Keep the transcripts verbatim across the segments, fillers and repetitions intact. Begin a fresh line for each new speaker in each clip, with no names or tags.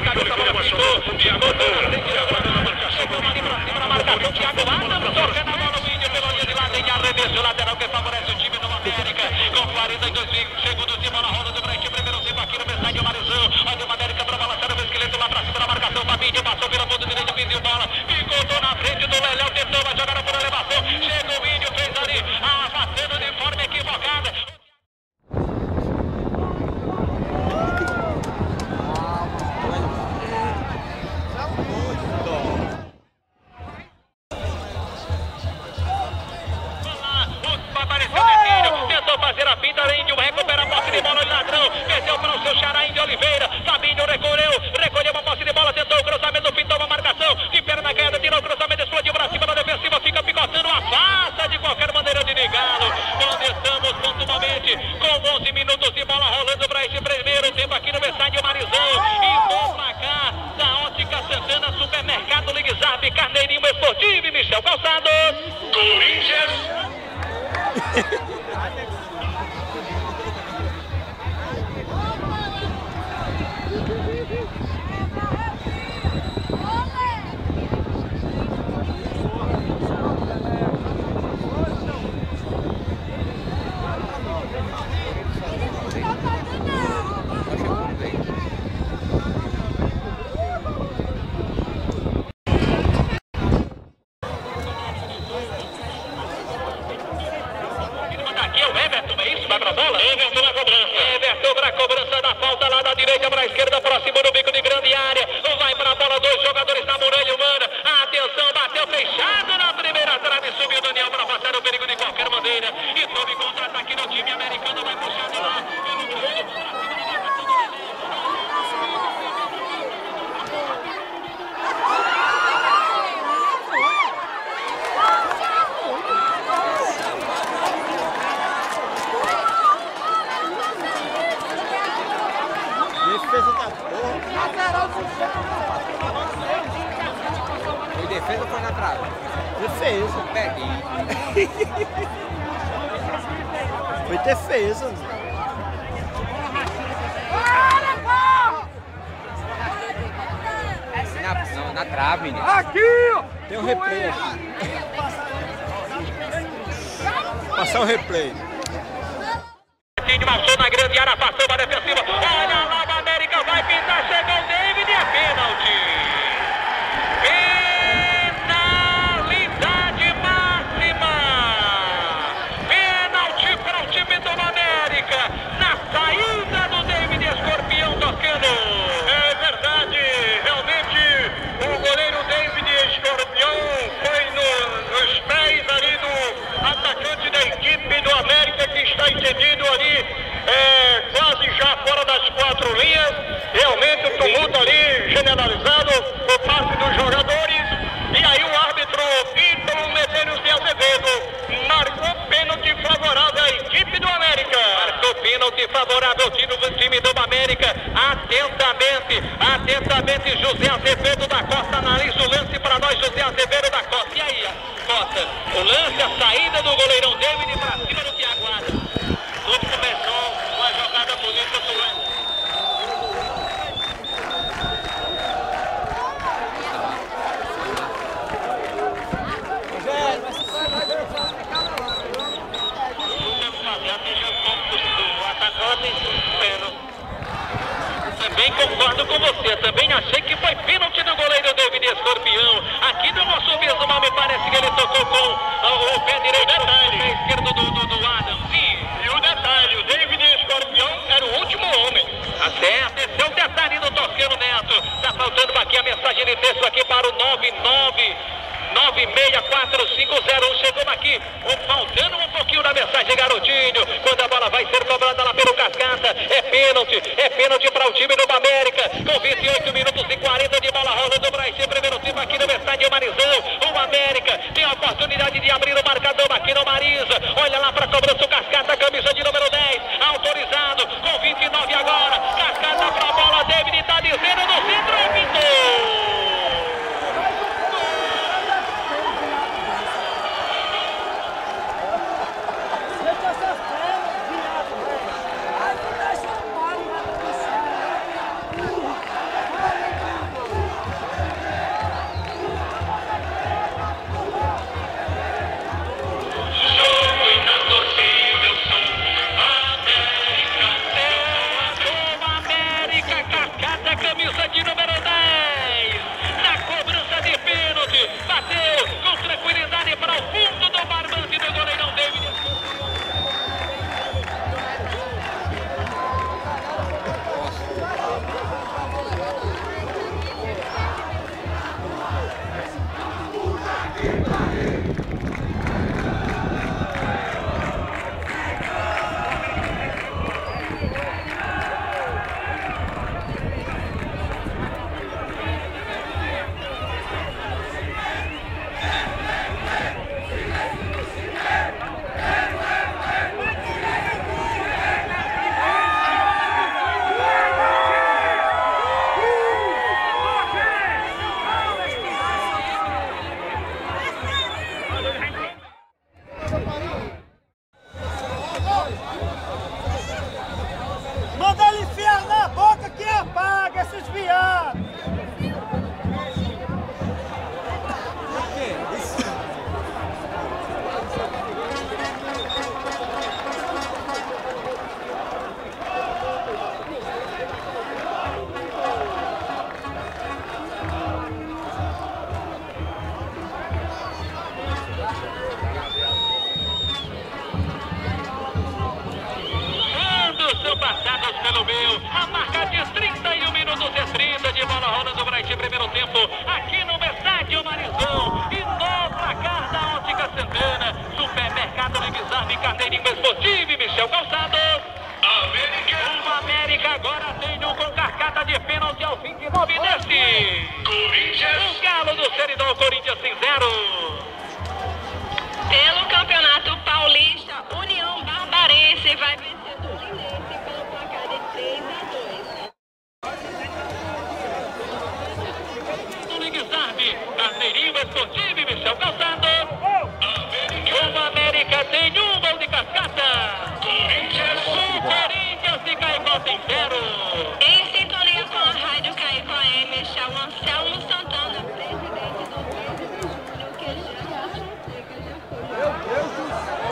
cabeça, bola pintou. Thiago ali pra cima na marcação. Thiago Adams tocando a bola no índio pela linha de lado. Em arremesso lateral que favorece o time do América. Com quarenta e dois segundos de bola rola do Breit. Primeiro tempo aqui no Estádio Marizão. Olha o América para balançar o esqueleto lá pra cima da marcação. Fabinho passou pela ponta direita, pediu bola. Ficou na frente do Leléo. Tentou a jogada por elevação. Chega o índio, fez ali a batendo de forma equivocada. Fazer a pinta, Índio recupera a posse de bola, o ladrão, perdeu para o seu xará, Índio Oliveira, Fabinho recolheu, recolheu a posse de bola, tentou o cruzamento, pintou uma marcação, de perna queda, tirou o cruzamento, explodiu para cima da defensiva, fica picotando, afasta de qualquer maneira de Nigalo, onde estamos pontualmente, com onze minutos de bola rolando para esse primeiro tempo aqui no Estádio Marizão, e vou pra cá, da Ótica Santana, Supermercado Ligzap, Carneirinho Esportivo e Michel Calçado, Corinthians. Everton na cobrança. Everton para a cobrança da falta lá da direita para a esquerda, próximo do bico de grande área. Vai para a bola, dois jogadores na muralha humana. Atenção, bateu fechado na primeira trave, subiu o Daniel para passar o perigo de qualquer maneira. E tome contra-ataque no time americano, vai puxar de lá.
Foi defesa ou foi na trave?
Defesa.
Peguei.
Foi defesa.
Na, não, na trave, né?
Aqui, ó! Tem um replay. Passar o replay.
Marchou na grande área, passou para a defensiva. Olha lá, o América vai pintar, chegou o David e é pênalti. Penalidade máxima. Pênalti para o time do América. Na saída do David, Escorpião tocando. É verdade, realmente o goleiro David Escorpião foi no, nos pés ali do atacante da equipe do América, que está entendido ali. É, quase já fora das quatro linhas, realmente o tumulto ali generalizado por parte dos jogadores, e aí o árbitro Ítalo Medeiros de Azevedo marcou pênalti favorável à equipe do América. Marcou pênalti favorável ao time do, time do América. Atentamente, atentamente, José Azevedo da Costa analisa o lance para nós, José Azevedo da Costa. E aí, Costa, o lance, a saída do goleirão David para cima do Thiago Adams. Tudo começou com a jogada bonita do Lance. O atacante, também concordo com você, também achei que foi pênalti do goleiro David Escorpião. Aqui no nosso mesmo mal, me parece que ele tocou com uh, o pé direito, o pé esquerdo do, do, do Adam. Sim, e o detalhe, o David Escorpião era o último homem. Até, esse é o detalhe do Toscano Neto. Tá faltando aqui a mensagem de texto aqui para o nove nove nove seis quatro cinco zero um. Chegou aqui, faltando um pouquinho da mensagem, garotinho. Quando a bola vai ser cobrada lá pelo Cascata, é pênalti, é pênalti para o time do América. Com vinte e oito minutos e quarenta de bola rolando para esse primeiro tempo aqui no Estádio Marizão. O América tem a oportunidade de abrir o marcador aqui no Marisa. Olha lá para a cobrança, o Cascata, camisa de número dez, autorizado, com vinte e nove agora. Cascata para a bola, David está dizendo no centro, pintou. de pênalti aos vinte e nove desse. Corinthians. O Galo do Seridó, Corinthians em zero.
Pelo Campeonato Paulista, União Barbarense vai vencer o Fluminense pelo placar de três a dois.
No Liguizarde, Carneirinho Esportivo e Michel Calçado. O América tem um gol de cascata. Corinthians. O Corinthians de Caicó tem zero.
Em sintonia com a Rádio Caicó M, está o Anselmo Santana, presidente do treze de julho, que já a Fonseca já foi. Meu Deus do céu!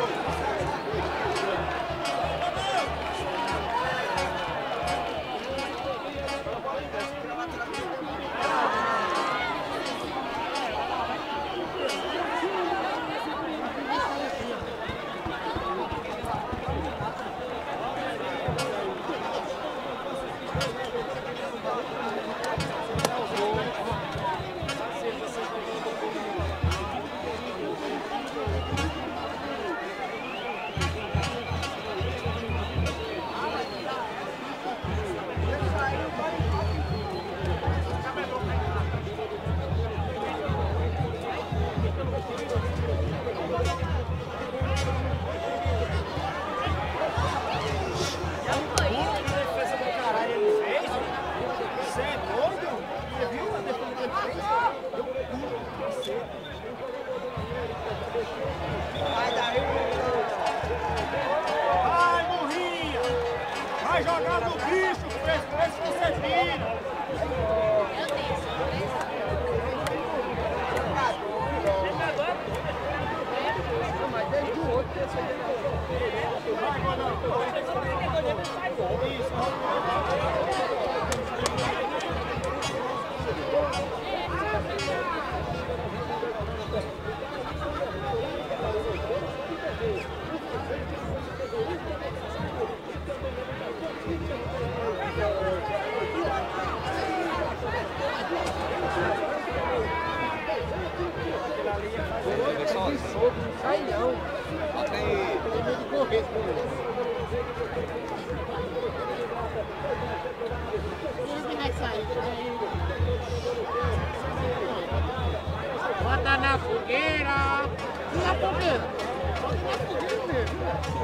Vai jogar no bicho, vê se você vira. Mas desde o outro, esse aí sai não. Bota aí. Tem medo de correr. Ele vai sair. Bota na fogueira. Na fogueira. Bota na fogueira mesmo.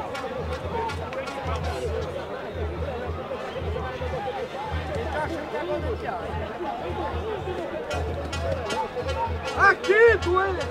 Ele tá achando que é bom no aqui, doente!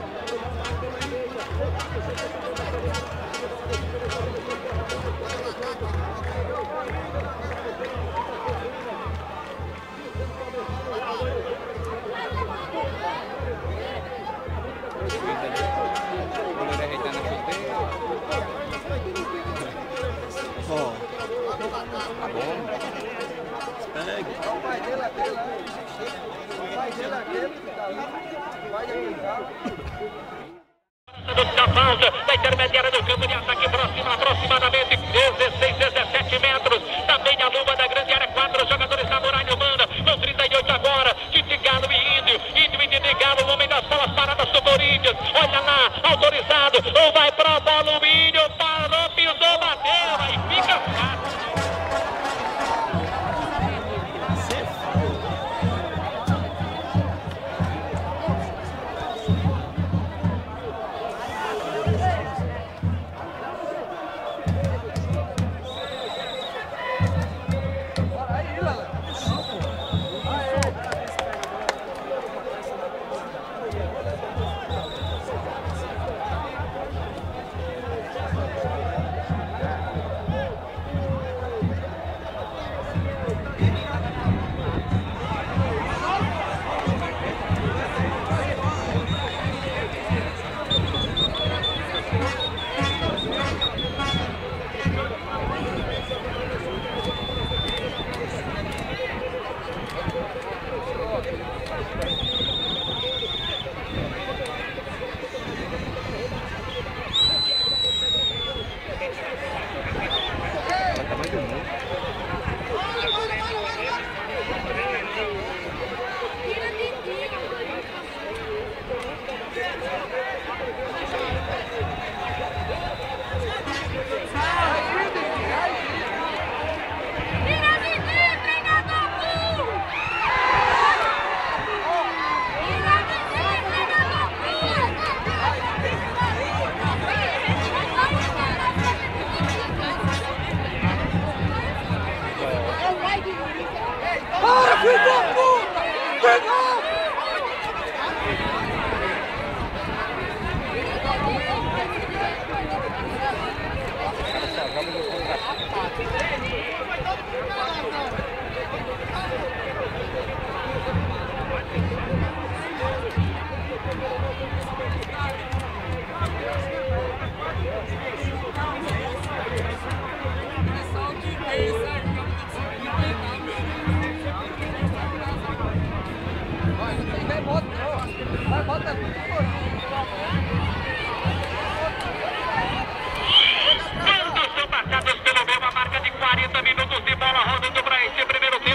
Da falta, da intermediária do campo de ataque próximo, aproximadamente dezesseis, dezessete metros. Também a luva da grande área, quatro jogadores da Muralha Humana. No trinta e oito agora, Tite Galo e Índio. Índio e Tite Galo, o homem das bolas paradas do Corinthians. Olha lá, autorizado, ou vai pra bola o Índio, parou, pisou, bateu, aí fica fácil.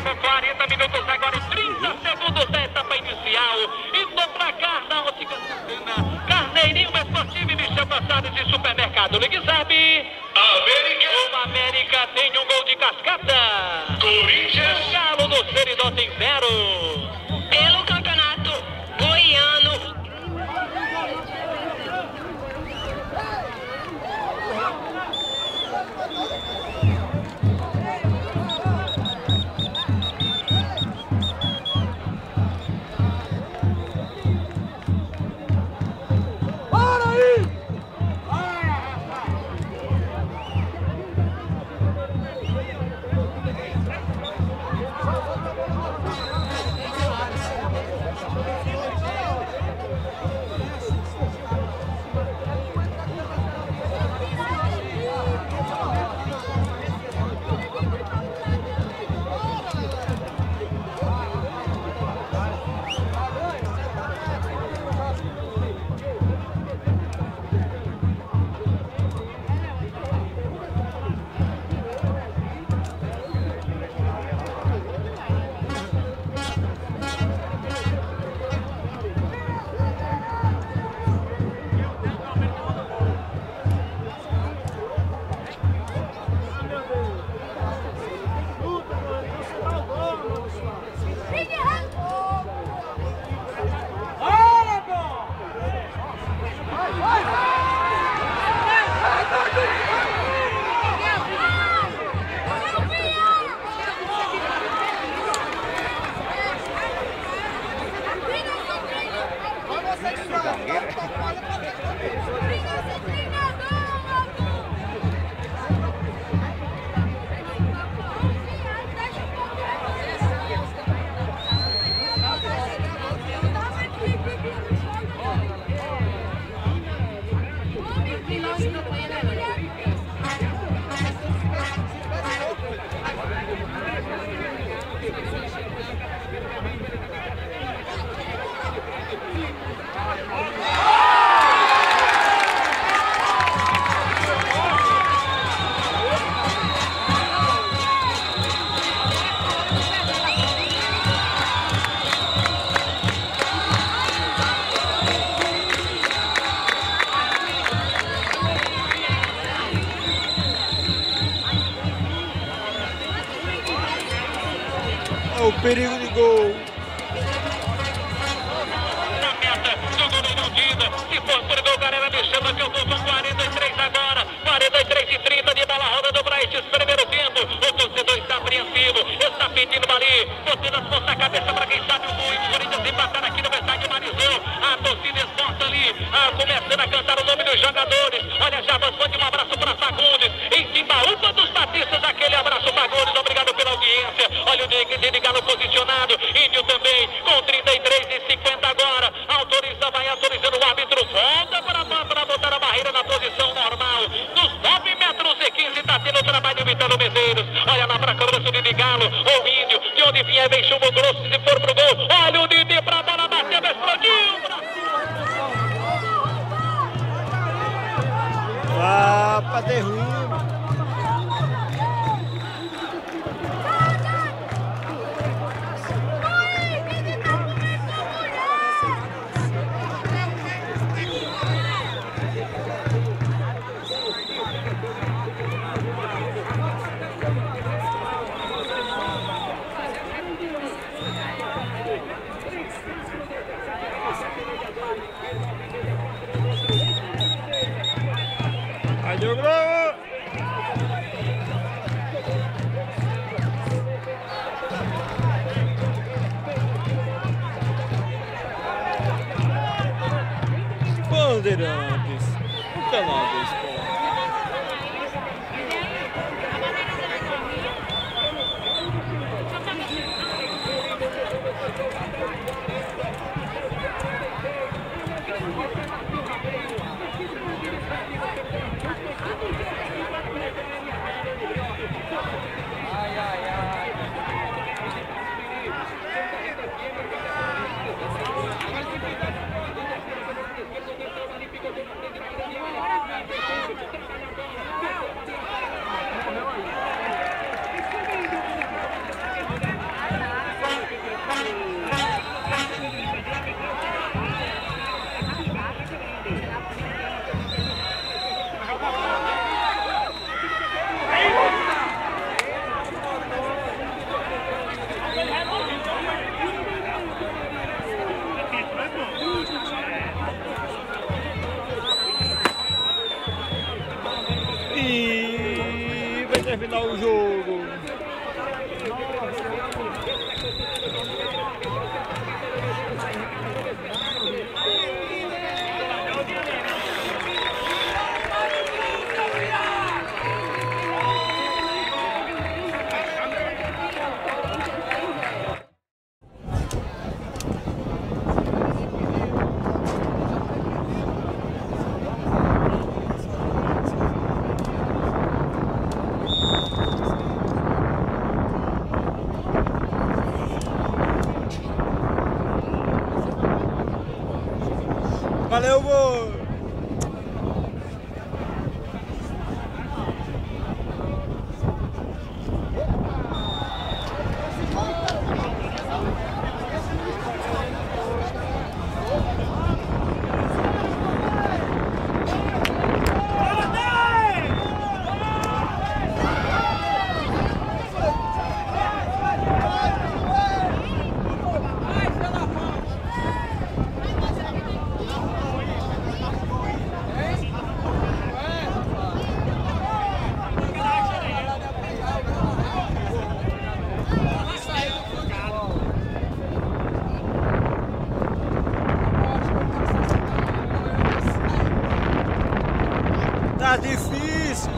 com quarenta minutos agora e trinta segundos da etapa inicial. Indo pra cá na Ótica Santana. Carneirinho Esportivo e Michel Passado de Supermercado Liguizab. América. O América tem um gol de cascata. Corinthians. Galo do Seridó tem zero.
Pelo campeonato goiano.
O perigo de gol.
Na meta do goleiro Dida. Se for por gol, galera, me chama que eu tô com quarenta e três agora. quarenta e três e trinta de bola rodando pra este primeiro tempo. O torcedor está apreensivo, está pedindo ali. Botando as mãos na cabeça pra quem sabe o gol. O Corinthians empatar aqui no estádio Marizão. A torcida exposta ali, ah, começando a cantar o nome dos jogadores. Olha, já avançou de um abraço pra Fagundes. Em Timbaúba dos Batistas, aquele abraço Fagundes. Obrigado pela audiência. Olha o Dick de Galo posicionado. Índio também com trinta e três e cinquenta agora. Autoriza, vai autorizando o árbitro. Volta para, para botar a barreira na posição normal. Dos nove metros e quinze está tendo o trabalho do Italo Medeiros. Olha lá para a cobrança de Galo. O Índio, de onde vier, vem chumbo grosso. Se for pro gol, olha o Didi para a bola bater, explodiu.
Vá pra derruba. Vai, Diogo! Bandeirantes, o canal do esporte. Valeu, gol! Tá difícil.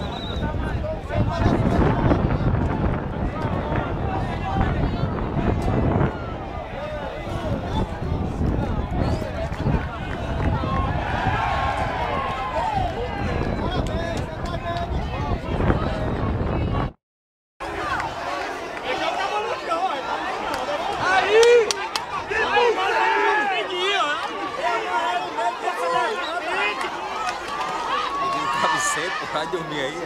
Vai dormir aí.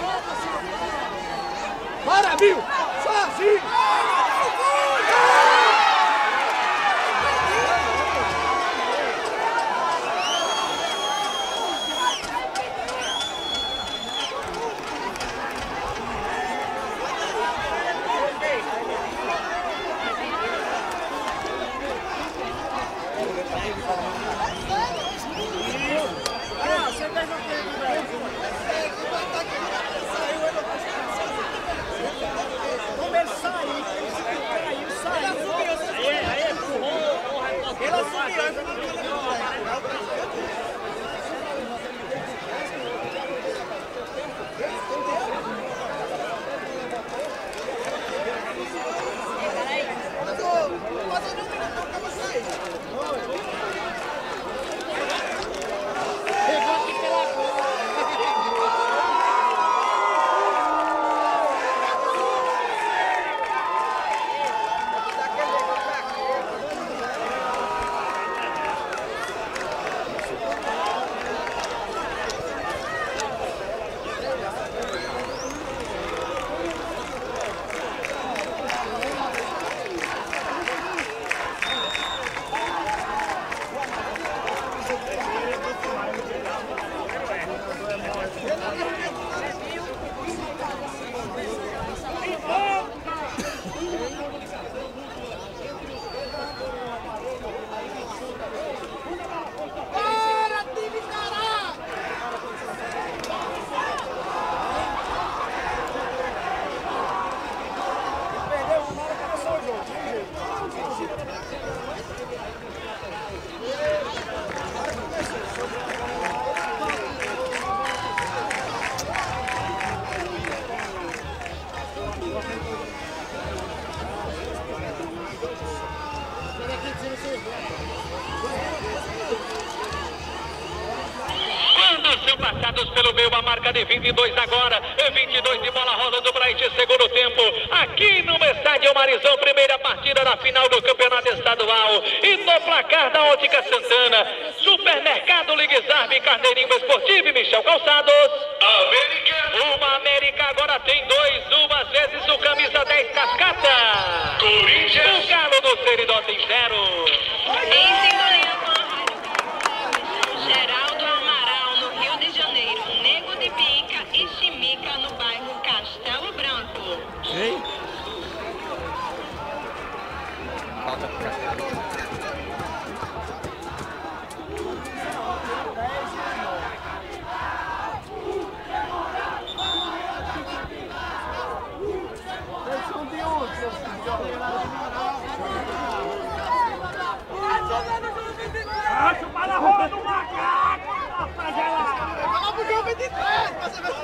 Bora, Bill! Sozinho!
Passados pelo meio, a marca de vinte e dois agora, vinte e dois de bola rolando para este segundo tempo, aqui no Estádio Marizão, primeira partida da final do Campeonato Estadual, e no placar da Ótica Santana, Supermercado Liguizarbe, Carneirinho Esportivo e Michel Calçados. América. Uma América agora tem dois, duas vezes o camisa dez Cascata. Corinthians. O Galo do Seridó tem zero.
Em sintonia com a Rádio Geraldo Amaral, no Rio de Janeiro, Nego de Pica e Chimica, no bairro Castelo Branco.
Ei.
Falta pro Castelo.
Ah, chupa na roda do macaco! Rapaz, vai lá! Vamos pro jogo de trás! Você vai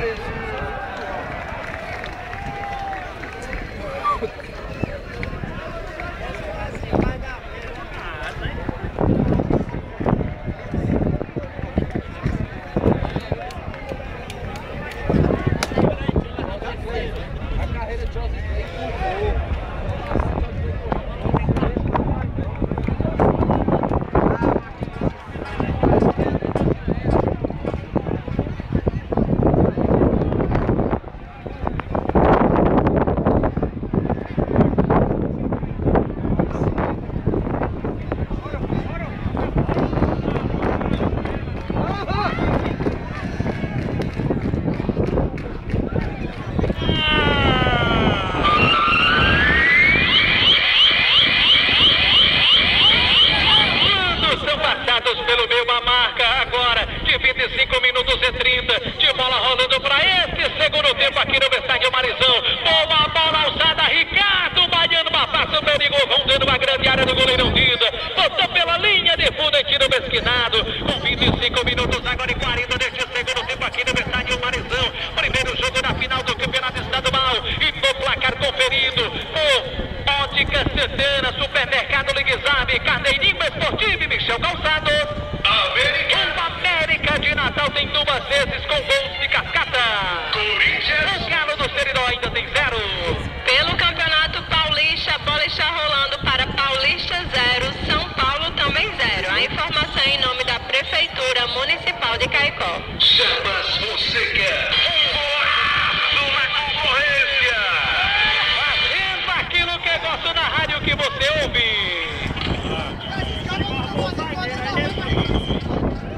Pelo meio, uma marca agora de vinte e cinco minutos e trinta de bola rolando para esse segundo tempo aqui no estádio Marizão. Boa bola alçada, Ricardo Baiano, passa o perigo, vão dando uma grande área do goleiro Dida, botou pela linha de fundo em tiro mesquinado, com vinte e cinco minutos agora e quarenta deste segundo tempo aqui no estádio Marizão. Primeiro jogo da final do campeonato estadual e no placar conferido por Ótica Santana, Supermercado Liguizame, Carneirinho Esportivo e Michel Calçados. O América de Natal tem duas vezes com gols de cascata. O Galo do Seridó ainda tem zero.
Pelo Campeonato Paulista, a bola está rolando para Paulista zero, São Paulo também zero. A informação em nome da Prefeitura Municipal de Caicó.
Chamas Fonseca. Uma concorrência. Fazendo aquilo que gosto na rádio que você ouve.